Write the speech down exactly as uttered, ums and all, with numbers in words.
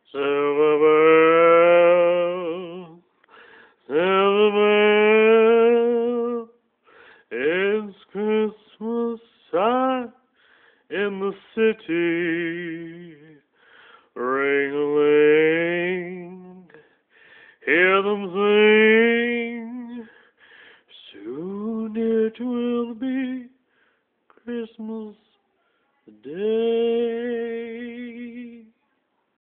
Silver bells, silver bells, it's Christmas time in the city. Ring-a-ling, hear them sing. Soon it will be Christmas Day.